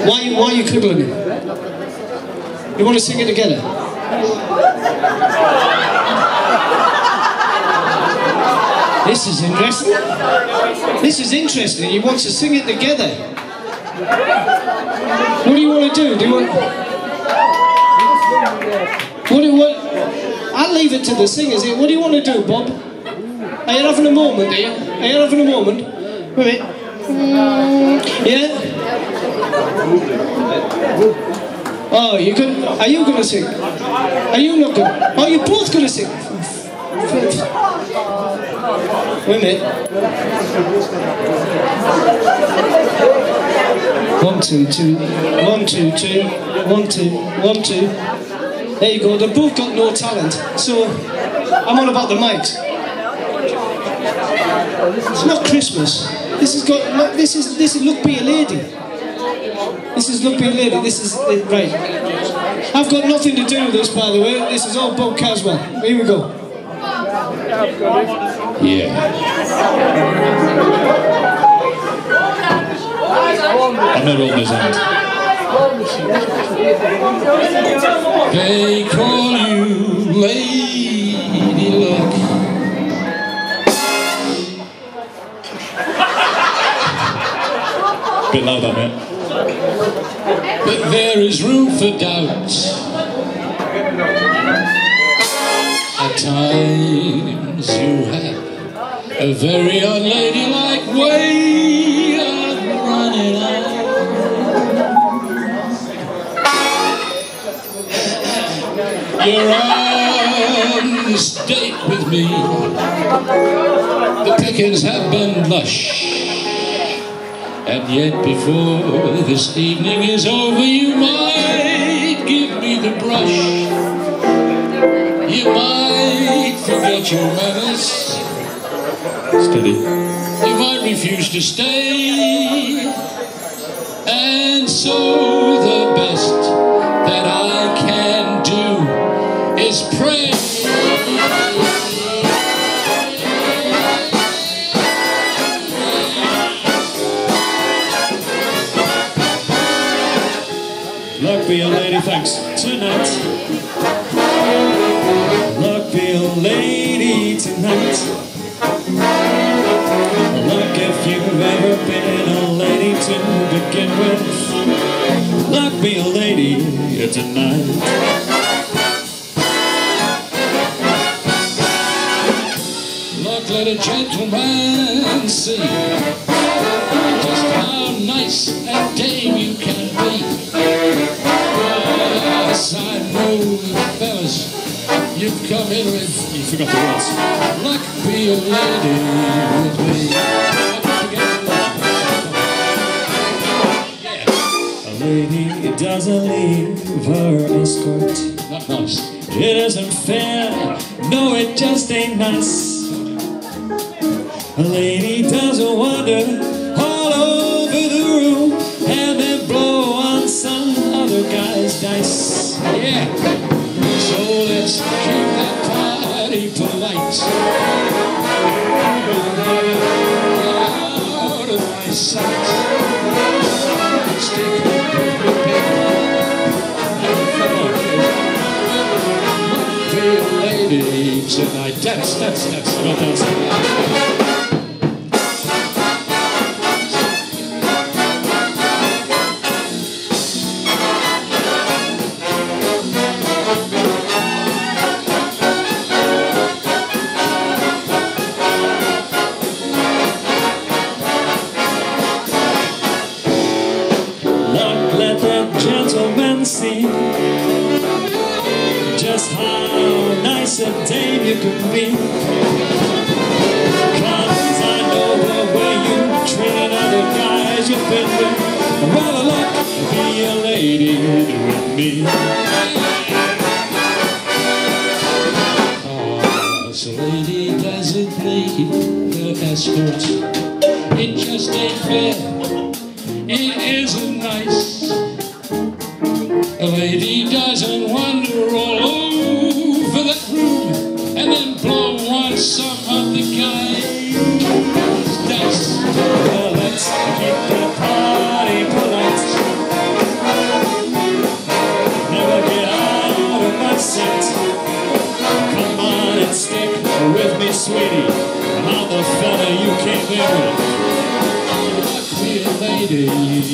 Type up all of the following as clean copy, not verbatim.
Why are you cuddling him? You want to sing it together? This is interesting. This is interesting. You want to sing it together. What do you want to do? Do you want... I'll leave it to the singers here. What do you want to do, Bob? Are you having a moment, are you? Are you having a moment? Wait a minute. Yeah? Oh, you can... Are you going to sing? Are you not going to... Oh, you're both going to sing. Wait a minute. 1, 2, 2. 1, 2, 2. 1, 2. 1, 2. There you go. They've both got no talent. So, I'm on about the mics. It's not Christmas. This is Look Be a Lady. This is Look Be a Lady. This is right. I've got nothing to do with this, by the way. This is all Bob Caswell. Here we go. Yeah. I'm not holding his hand. They call you Lady Luck. Bit loud, that man. But there is room for doubt. At times you have a very unladylike way of running out. You're on this date with me. The pickings have been lush. And yet before this evening is over, you might give me the brush. You might forget your manners. Steady. You might refuse to stay. And so the best that I can do is pray. Luck be a lady, thanks, tonight. Luck be a lady tonight. Luck if you've ever been a lady to begin with. Luck be a lady tonight. Luck, let a gentleman see just how nice a dame you can be. Yes, I know the fellas you've come in with. You forgot the words. Luck be a lady with me. A lady doesn't leave her escort. Not nice. It isn't fair. No, it just ain't nice. A lady doesn't wander all over the room and then blow on some other guy's dice. Yeah. So let's keep that party polite. Out of my sight. Stick with be a lady tonight. Dance. Not dancing. Let that gentleman see just how nice a dame you can be. 'Cause I know the way you treat other guys you've been with. Well, luck be a lady with me. So lady doesn't leave her escort. It just ain't fair. It isn't nice. A lady doesn't wander all over that room and then blow on some other guy's dice. Well, let's keep the party polite. sweetie, I'm the fella you came in with. Look me a lady.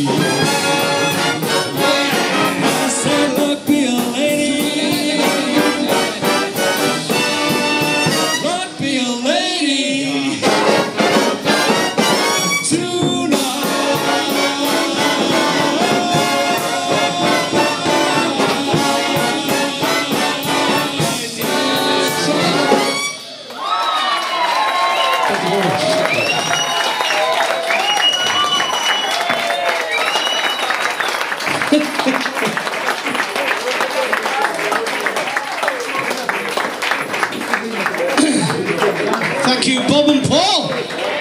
I said, look me a lady. Look me a lady. Thank you, Bob and Paul.